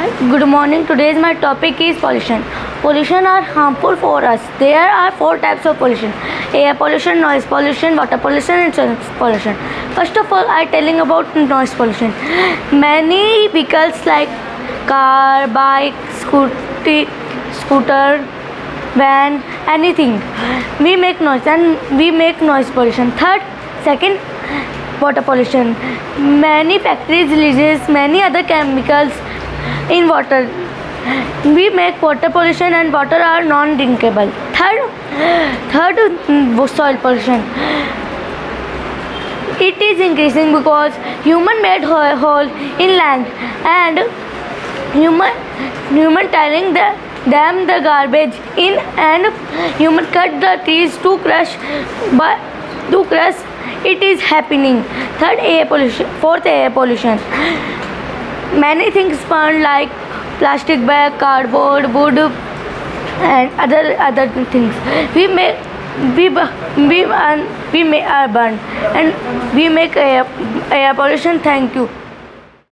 Good morning. Today's my topic is pollution. Pollution are harmful for us. There are four types of pollution: air pollution, noise pollution, water pollution, and soil pollution. First of all, I telling about noise pollution. Many vehicles like car, bike, scooter, van, anything, we make noise and we make noise pollution. Second, water pollution. Many factories releases many other chemicals in water. We make water pollution and water are non-drinkable. Third, soil pollution. It is increasing because human made hole in land and human tiling dam the garbage in and human cut the trees to crush it is happening. Fourth, air pollution. Many things burned like plastic bag, cardboard, wood, and other things. We burn and we make air pollution. Thank you.